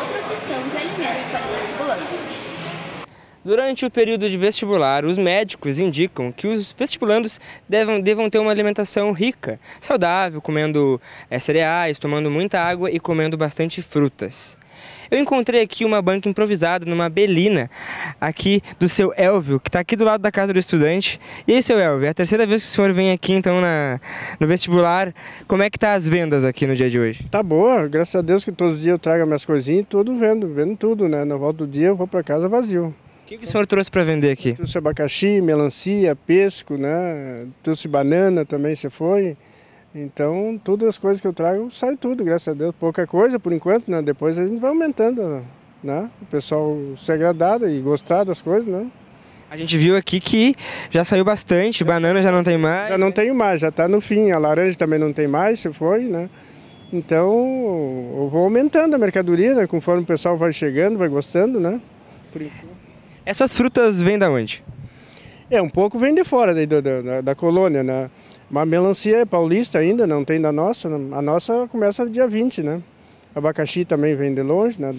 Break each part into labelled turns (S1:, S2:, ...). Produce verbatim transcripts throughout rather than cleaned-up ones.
S1: outra opção de alimentos para os vestibulantes.
S2: Durante o período de vestibular, os médicos indicam que os vestibulandos devam, devam ter uma alimentação rica, saudável, comendo é, cereais, tomando muita água e comendo bastante frutas. Eu encontrei aqui uma banca improvisada numa Belina, aqui do seu Elvio, que está aqui do lado da casa do estudante. E aí, seu Elvio, é a terceira vez que o senhor vem aqui então na, no vestibular. Como é que tá as vendas aqui no dia de hoje?
S3: Tá boa, graças a Deus que todos os dias eu trago minhas coisinhas e tudo vendo, vendo tudo, né? Na volta do dia eu vou para casa vazio.
S2: O que, que o senhor trouxe para vender aqui?
S3: Trouxe abacaxi, melancia, pesco, né? Trouxe banana também, você foi. Então, todas as coisas que eu trago, sai tudo, graças a Deus. Pouca coisa por enquanto, né? Depois a gente vai aumentando, né? O pessoal se agradar e gostar das coisas, né?
S2: A gente viu aqui que já saiu bastante, banana já não tem mais.
S3: Já não tem mais, já está no fim. A laranja também não tem mais, se foi, né? Então, eu vou aumentando a mercadoria, né? Conforme o pessoal vai chegando, vai gostando, né? Por enquanto.
S2: Essas frutas vêm da onde?
S3: É, um pouco vem de fora daí, da, da, da colônia, né? Uma melancia é paulista ainda, não tem da nossa. A nossa começa dia vinte, né? Abacaxi também vem de longe, né?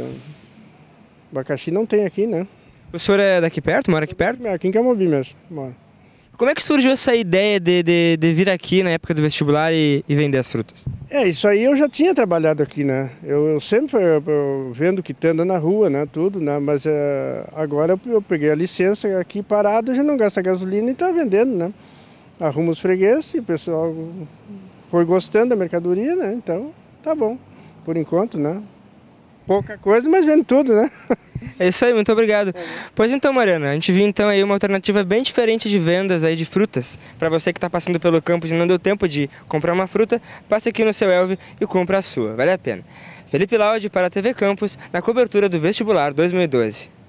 S3: Abacaxi não tem aqui, né?
S2: O senhor é daqui perto? Mora aqui perto?
S3: É aqui em Camobi mesmo, moro.
S2: Como é que surgiu essa ideia de, de, de vir aqui na época do vestibular e, e vender as frutas?
S3: É, isso aí eu já tinha trabalhado aqui, né? Eu, eu sempre eu, eu, vendo quitanda na rua, né? Tudo, né? Mas é, agora eu, eu peguei a licença aqui parado, já não gasta gasolina e tá vendendo, né? Arruma os fregueses e o pessoal foi gostando da mercadoria, né? Então, tá bom, por enquanto, né? Pouca coisa, mas vende tudo, né?
S2: É isso aí, muito obrigado. Pois então, Mariana, a gente viu então aí uma alternativa bem diferente de vendas aí de frutas. Para você que está passando pelo campus e não deu tempo de comprar uma fruta, passe aqui no seu Elvio e compre a sua, vale a pena. Felipe Laude para a T V Campus, na cobertura do Vestibular dois mil e doze.